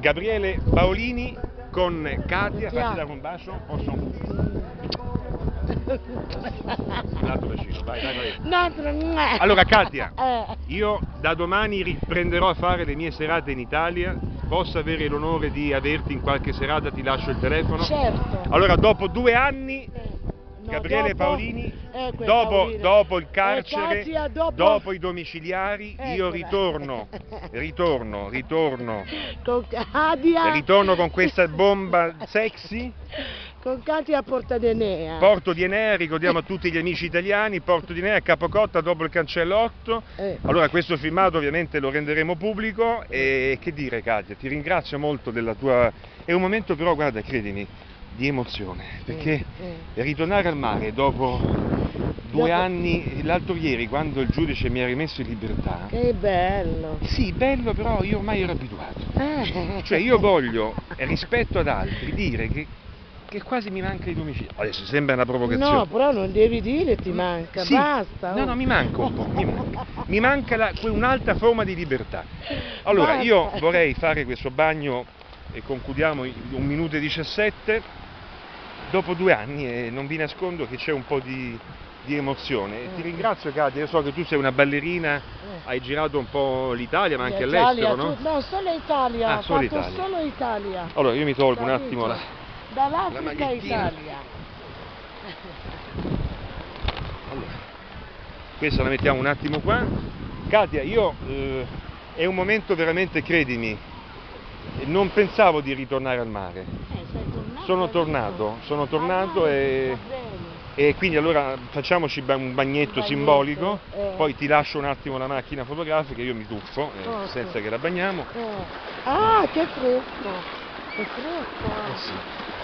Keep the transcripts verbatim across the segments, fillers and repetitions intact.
Gabriele Paolini con Katia, fatti dare un bacio, posso? Un altro bacino, vai, vai, vai. Allora Katia, io da domani riprenderò a fare le mie serate in Italia, posso avere l'onore di averti in qualche serata, ti lascio il telefono? Certo. Allora dopo due anni, No, Gabriele dopo, Paolini, eh, dopo, dopo il carcere, eh, Katia, dopo... dopo i domiciliari, eh, io ritorno, ritorno, ritorno, con Katia, ritorno con questa bomba sexy. Con Katia a Porta di Enea. Porto di Enea, ricordiamo a tutti gli amici italiani, Porto di Enea, Capocotta dopo il cancello otto. Eh. Allora questo filmato ovviamente lo renderemo pubblico e che dire Katia, ti ringrazio molto della tua... È un momento però, guarda, credimi, di emozione, perché Mm, mm. ritornare al mare dopo due Dopo... anni, l'altro ieri quando il giudice mi ha rimesso in libertà, Che bello! sì, bello, però io ormai ero abituato, Eh. cioè io voglio, rispetto ad altri, dire che, che quasi mi manca il domicilio. Adesso sembra una provocazione. No, però non devi dire ti manca, sì, basta. no, oh. no, mi manca un po', mi manca, mi manca la- un'altra forma di libertà. Allora, Basta. io vorrei fare questo bagno e concludiamo in un minuto e diciassette. Dopo due anni e non vi nascondo che c'è un po' di, di emozione. Mm. Ti ringrazio Katia, io so che tu sei una ballerina, hai girato un po' l'Italia ma anche Italia, all'estero, no? tu- no, solo Italia, Ah, ho solo fatto Italia. solo Italia. Allora io mi tolgo un Capito? attimo la, la Dall'Africa a magliettina. Italia. Allora, questa la mettiamo un attimo qua. Katia, io eh, è un momento veramente, credimi, non pensavo di ritornare al mare. Eh, sei tornato, Sono hai tornato, visto? sono tornato Ah, e... va bene. E quindi allora facciamoci ba- un bagnetto, bagnetto, simbolico, eh. poi ti lascio un attimo la macchina fotografica, io mi tuffo eh, Ok. senza che la bagniamo. Eh. Ah, che fresco! Che fresco! Eh sì.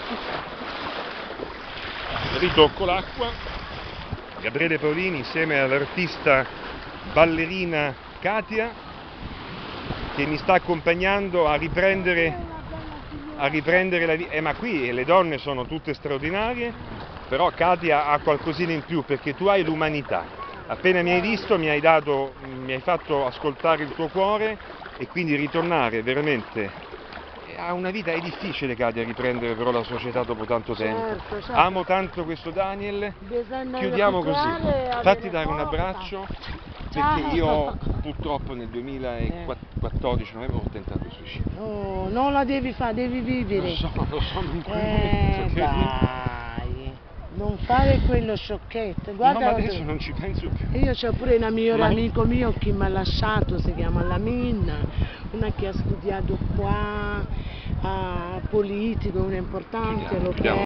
Ritocco l'acqua. Gabriele Paolini insieme all'artista ballerina Katia che mi sta accompagnando a riprendere, a riprendere la vita. Eh, ma qui le donne sono tutte straordinarie. Però Katia ha qualcosina in più perché tu hai l'umanità. Appena mi hai visto mi hai dato, mi hai fatto ascoltare il tuo cuore e quindi ritornare veramente a una vita. È difficile Katia riprendere però la società dopo tanto tempo. Certo, certo. Amo tanto questo Daniel. Bisogna Chiudiamo così. recuperare e Fatti avere dare un forza. abbraccio Ciao. perché io purtroppo nel duemilaquattordici novembre ho tentato il suicidio. Oh, non la devi fare, devi vivere. Lo so, lo so, in quel Eh, momento. che- dai, non fare quello sciochetto. Guarda, No, ma adesso non ci penso più. io c'ho pure un migliore Ma- amico mio che mi ha lasciato, si chiama Lamin, una che ha studiato qua, a politico, un importante, Chiudiamo, lo chiudiamo.